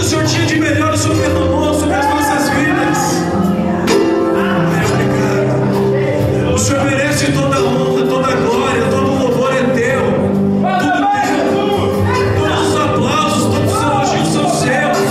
o Senhor tinha de melhor, o Senhor derramou sobre as nossas vidas. Obrigado. O Senhor merece toda a honra, toda a glória, todo o louvor é teu. Tudo teu. Todos os aplausos, todos os elogios são seus.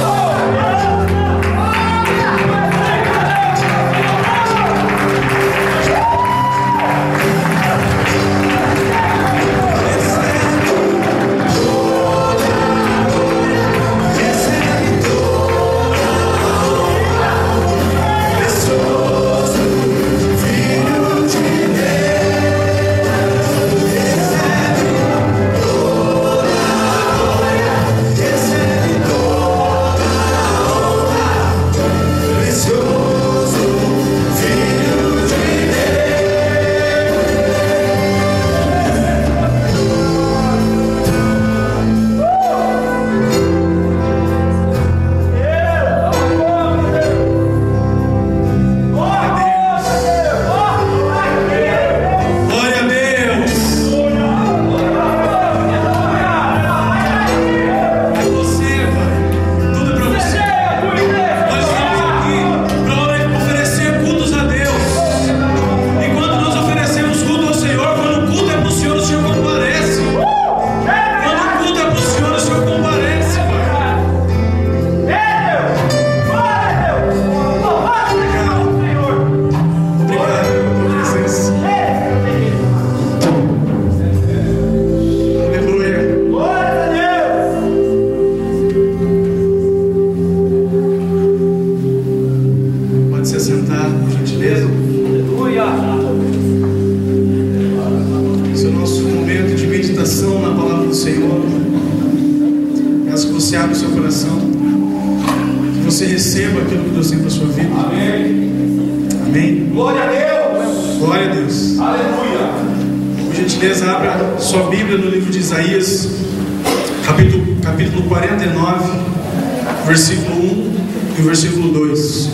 Capítulo 49, versículo 1 e o versículo 2.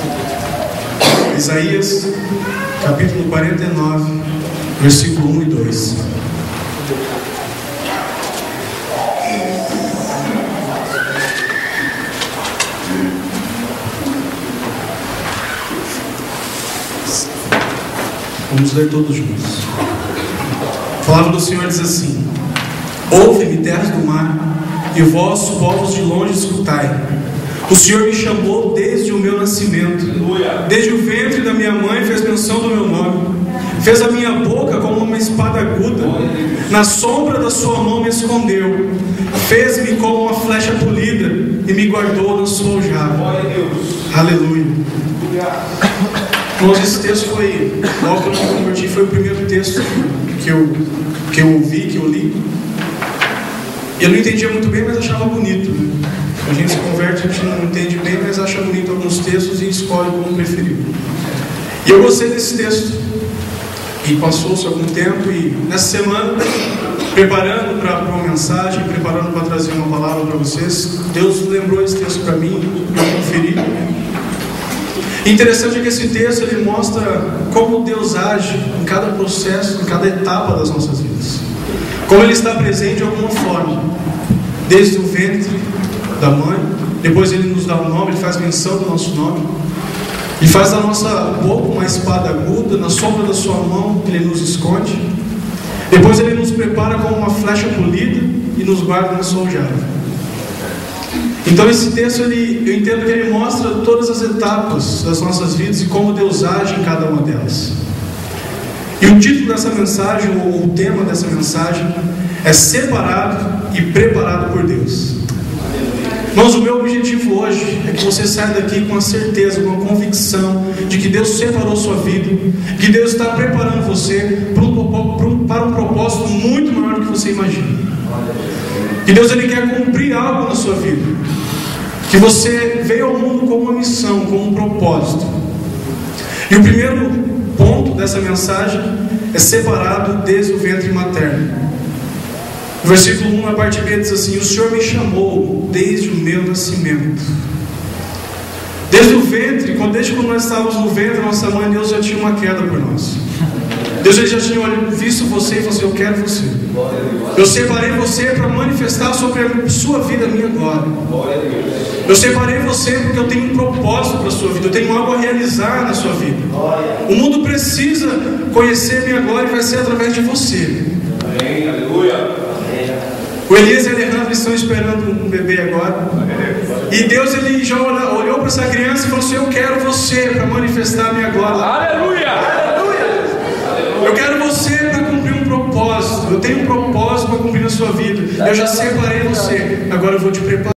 Isaías, capítulo 49, versículo 1 e 2. Vamos ler todos juntos. A palavra do Senhor diz assim: ouve-me, terras do mar, e vós, povos de longe, escutai. O Senhor me chamou desde o meu nascimento, desde o ventre da minha mãe fez menção do meu nome. Fez a minha boca como uma espada aguda, na sombra da sua mão me escondeu. Fez-me como uma flecha polida e me guardou na sua aljava. Aleluia. Irmãos, esse texto foi, logo que eu me converti, foi o primeiro texto que eu ouvi, que eu li. Eu não entendia muito bem, mas achava bonito. A gente se converte, a gente não entende bem, mas acha bonito alguns textos e escolhe como preferir. E eu gostei desse texto. E passou-se algum tempo, e nessa semana, preparando para uma mensagem, preparando para trazer uma palavra para vocês, Deus lembrou esse texto para mim, eu conferi. Interessante é que esse texto ele mostra como Deus age em cada processo, em cada etapa das nossas vidas. Como Ele está presente de alguma forma, desde o ventre da mãe, depois Ele nos dá o nome, Ele faz menção do nosso nome, e faz da nossa boca uma espada aguda, na sombra da sua mão Ele nos esconde, depois Ele nos prepara como uma flecha polida e nos guarda na sua aljava. Então esse texto, eu entendo que ele mostra todas as etapas das nossas vidas e como Deus age em cada uma delas. E o título dessa mensagem, ou o tema dessa mensagem, é Separado e Preparado por Deus. Irmãos, o meu objetivo hoje é que você saia daqui com a certeza, com a convicção de que Deus separou sua vida, que Deus está preparando você para um propósito muito maior do que você imagina. Que Deus ele quer cumprir algo na sua vida, que você veio ao mundo com uma missão, com um propósito. E o primeiro ponto dessa mensagem é separado desde o ventre materno. O versículo 1, na parte B, diz assim: o Senhor me chamou desde o meu nascimento. Desde o ventre, desde quando nós estávamos no ventre, nossa mãe Deus já tinha uma queda por nós. Deus já tinha visto você e falou assim: eu quero você. Eu separei você para manifestar sobre a sua vida a minha glória. Eu separei você porque eu tenho um propósito para a sua vida. Eu tenho algo a realizar na sua vida. O mundo precisa conhecer a minha glória e vai ser através de você. Amém. Aleluia. O Elias e a Alejandra estão esperando um bebê agora. E Deus ele já olhou para essa criança e falou assim: eu quero você para manifestar a minha glória. Aleluia. Aleluia. Eu quero você para cumprir um propósito. Eu tenho um propósito para cumprir na sua vida. Eu já separei você. Agora eu vou te preparar.